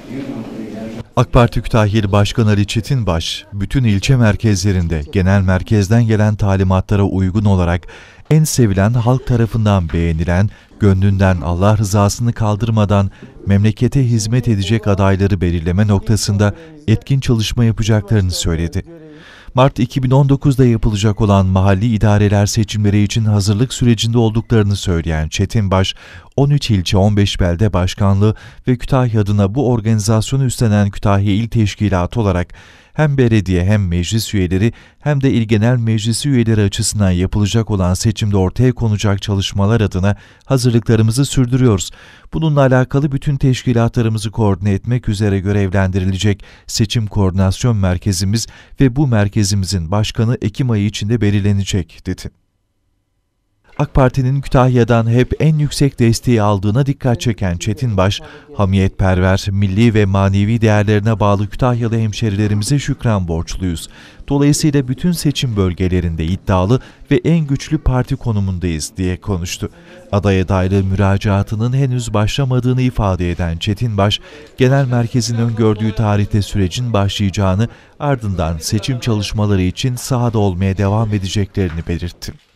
AK Parti Kütahya İl Başkanı Ali Çetinbaş, bütün ilçe merkezlerinde genel merkezden gelen talimatlara uygun olarak en sevilen, halk tarafından beğenilen, gönlünden Allah rızasını kaldırmadan memlekete hizmet edecek adayları belirleme noktasında etkin çalışma yapacaklarını söyledi. Mart 2019'da yapılacak olan mahalli idareler seçimleri için hazırlık sürecinde olduklarını söyleyen Çetinbaş, 13 ilçe 15 belde başkanlığı ve Kütahya adına bu organizasyonu üstlenen Kütahya İl Teşkilatı olarak hem belediye hem meclis üyeleri hem de İl Genel Meclisi üyeleri açısından yapılacak olan seçimde ortaya konacak çalışmalar adına hazırlıklarımızı sürdürüyoruz. Bununla alakalı bütün teşkilatlarımızı koordine etmek üzere görevlendirilecek seçim koordinasyon merkezimiz ve bu merkezimizin başkanı Ekim ayı içinde belirlenecek, dedi. AK Parti'nin Kütahya'dan hep en yüksek desteği aldığına dikkat çeken Çetinbaş, hamiyetperver, milli ve manevi değerlerine bağlı Kütahyalı hemşerilerimize şükran borçluyuz. Dolayısıyla bütün seçim bölgelerinde iddialı ve en güçlü parti konumundayız diye konuştu. Aday adaylığı müracaatının henüz başlamadığını ifade eden Çetinbaş, genel merkezin öngördüğü tarihte sürecin başlayacağını, ardından seçim çalışmaları için sahada olmaya devam edeceklerini belirtti.